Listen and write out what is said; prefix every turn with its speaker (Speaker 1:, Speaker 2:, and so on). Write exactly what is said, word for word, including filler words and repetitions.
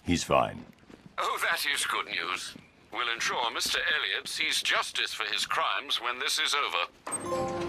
Speaker 1: He's fine.
Speaker 2: Oh, that is good news. We'll ensure Mister Elliot sees justice for his crimes when this is over.